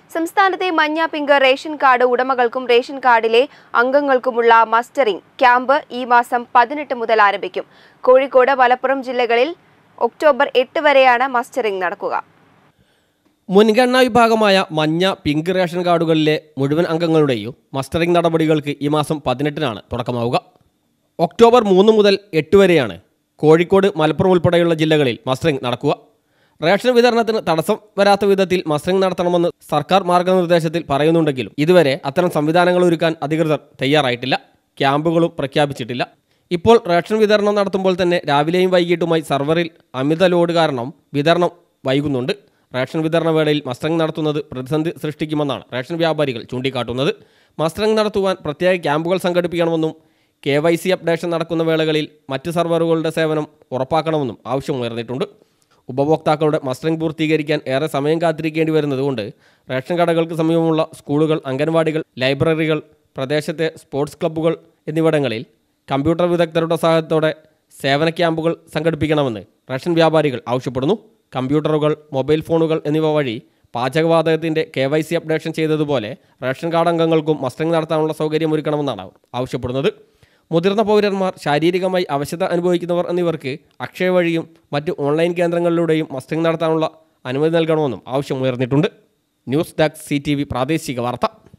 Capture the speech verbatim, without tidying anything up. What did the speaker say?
സംസ്ഥാനത്തെ മഞ്ഞ pink ration card ഉടമകൾക്കും റേഷൻ കാർഡിലെ അംഗങ്ങൾക്കുമുള്ള മസ്റ്ററിംഗ് ക്യാമ്പ് ഈ മാസം പതിനെട്ട് മുതൽ ആരംഭിക്കും. കോഴിക്കോട്, മലപ്പുറം ജില്ലകളിൽ ഒക്ടോബർ എട്ട് വരെയാണ് മസ്റ്ററിംഗ് നടക്കുക. മുൻഗണനാ വിഭാഗമായ മഞ്ഞ, പിങ്ക് റേഷൻ കാർഡുകളിലെ മുഴുവൻ അംഗങ്ങളുടെയും മസ്റ്ററിംഗ് നടപടികൾക്ക് ഈ മാസം പതിനെട്ടിനാണ് തുടക്കമാവുക. ഒക്ടോബർ മൂന്ന് മുതൽ എട്ട് വരെയാണ് കോഴിക്കോട്, മലപ്പുറം ഉൾപ്പെടെയുള്ള ജില്ലകളിൽ മസ്റ്ററിംഗ് നടക്കുക. റേഷൻ വിതരണത്തിന് തടസ്സം വരാത്ത വിധത്തിൽ മസ്റ്ററിംഗ് നടത്തണമെന്ന് സർക്കാർ മാർഗനിർദ്ദേശത്തിൽ പറയുന്നുണ്ടെങ്കിലും ഇതുവരെ അത്തരം സംവിധാനങ്ങൾ ഒരുക്കാൻ അധികൃതർ തയ്യാറായിട്ടില്ല. ക്യാമ്പുകളും പ്രഖ്യാപിച്ചിട്ടില്ല. ഇപ്പോൾ റേഷൻ വിതരണം നടത്തുമ്പോൾ തന്നെ രാവിലെയും വൈകിട്ടുമായി സർവറിൽ അമിത ലോഡ് കാരണം വിതരണം വൈകുന്നുണ്ട്. റേഷൻ വിതരണ വേളയിൽ മസ്റ്ററിംഗ് നടത്തുന്നത് പ്രതിസന്ധി സൃഷ്ടിക്കുമെന്നാണ് റേഷൻ വ്യാപാരികൾ ചൂണ്ടിക്കാട്ടുന്നത്. മസ്റ്ററിംഗ് നടത്തുവാൻ പ്രത്യേക ക്യാമ്പുകൾ സംഘടിപ്പിക്കണമെന്നും കെ വൈ സി അപ്ഡേഷൻ നടക്കുന്ന വേളകളിൽ മറ്റ് സർവറുകളുടെ സേവനം ഉറപ്പാക്കണമെന്നും ആവശ്യമുയർന്നിട്ടുണ്ട്. ഉപഭോക്താക്കളുടെ മസ്റ്ററിംഗ് പൂർത്തീകരിക്കാൻ ഏറെ സമയം കാത്തിരിക്കേണ്ടി വരുന്നതുകൊണ്ട് റേഷൻ കടകൾക്ക് സമീപമുള്ള സ്കൂളുകൾ, അംഗൻവാടികൾ, ലൈബ്രറികൾ, പ്രദേശത്തെ സ്പോർട്സ് ക്ലബ്ബുകൾ എന്നിവിടങ്ങളിൽ കമ്പ്യൂട്ടർ വിദഗ്ധരുടെ സഹായത്തോടെ സേവന ക്യാമ്പുകൾ സംഘടിപ്പിക്കണമെന്ന് റേഷൻ വ്യാപാരികൾ ആവശ്യപ്പെടുന്നു. കമ്പ്യൂട്ടറുകൾ, മൊബൈൽ ഫോണുകൾ എന്നിവ വഴി പാചകവാതകത്തിൻ്റെ കെ വൈ സി അപ്ഡേഷൻ ചെയ്തതുപോലെ റേഷൻ കാർഡ് അംഗങ്ങൾക്കും മസ്റ്ററിംഗ് നടത്താനുള്ള സൗകര്യം ഒരുക്കണമെന്നാണ് അവർ ആവശ്യപ്പെടുന്നത്. മുതിർന്ന പൗരന്മാർ, ശാരീരികമായി അവശത അനുഭവിക്കുന്നവർ എന്നിവർക്ക് അക്ഷയ വഴിയും മറ്റ് ഓൺലൈൻ കേന്ദ്രങ്ങളിലൂടെയും മസ്റ്ററിംഗ് നടത്താനുള്ള അനുമതി നൽകണമെന്നും ആവശ്യമുയർന്നിട്ടുണ്ട്. News desk, C T V പ്രാദേശിക വാർത്ത.